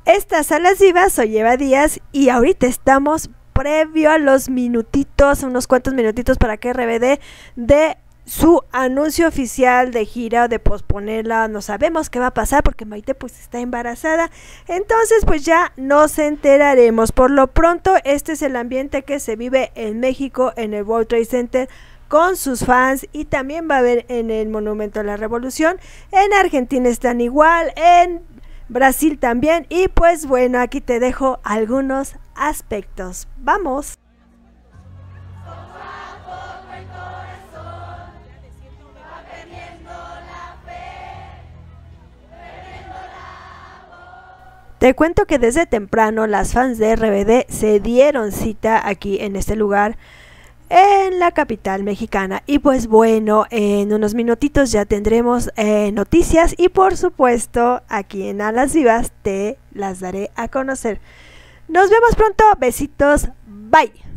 Estas Salas Vivas, soy Eva Díaz y ahorita estamos previo a los minutitos, unos cuantos minutitos para que RBD dé su anuncio oficial de gira o de posponerla. No sabemos qué va a pasar porque Maite pues está embarazada, entonces pues ya nos enteraremos. Por lo pronto este es el ambiente que se vive en México, en el World Trade Center, con sus fans, y también va a haber en el Monumento a la Revolución. En Argentina están igual, en Brasil también, y pues bueno, aquí te dejo algunos aspectos. ¡Vamos! Te cuento que desde temprano las fans de RBD se dieron cita aquí en este lugar, en la capital mexicana, y pues bueno, en unos minutitos ya tendremos noticias, y por supuesto aquí en Alas Vivas te las daré a conocer. Nos vemos pronto, besitos, bye.